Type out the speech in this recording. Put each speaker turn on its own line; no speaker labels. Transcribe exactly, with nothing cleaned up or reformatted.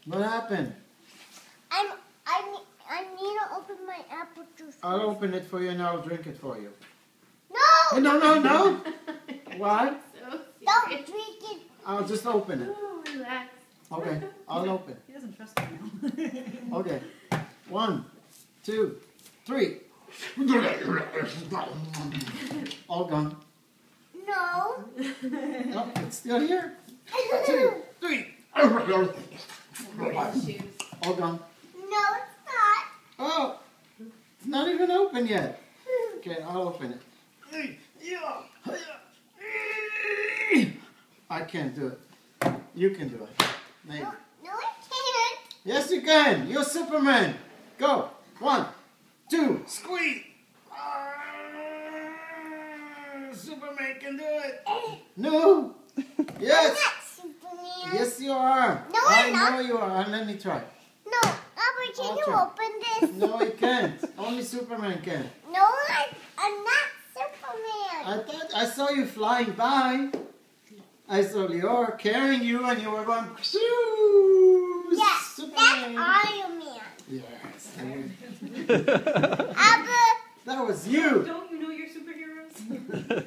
What happened?
I'm, I, ne- I need to open my apple juice.
I'll open it for you and I'll drink it for you.
No!
No, no, no! What?
So
Don't drink it.
I'll just open it.
Oh, relax.
Okay, I'll open.
He doesn't trust me now.
Okay. One, two, three. All gone.
No.
Oh, it's still here. Two, three.
Shoes.
All gone.
No, it's not.
Oh, it's not even open yet. Okay, I'll open it. I can't do it. You can do it. Maybe.
No, no, I can't.
Yes, you can. You're Superman. Go. One, two, squeeze. Ah, Superman can do it. No. Yes.
I'm not Superman.
Yes, you are.
No,
I
I'm not.
know you are. Let me try.
No, Albert, can
I'll
you
try.
open this?
No, he can't. Only Superman can.
No, I, I'm not Superman.
I thought I saw you flying by. I saw Lior carrying you, and you were going. Shoo,
Yes,
Superman.
that's Iron Man.
Yes.
Albert.
That was you.
Don't you know your superheroes?